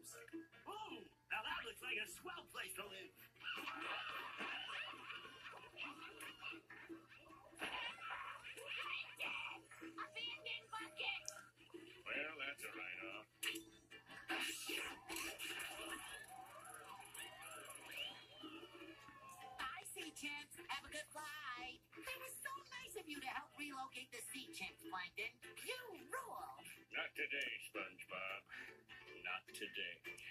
Ooh, now that looks like a swell place to live. Abandoned bucket! Well, that's a write-off. Bye, sea chimps. Have a good flight. It was so nice of you to help relocate the sea chimps, Plankton. You rule. Not today, SpongeBob. Not today.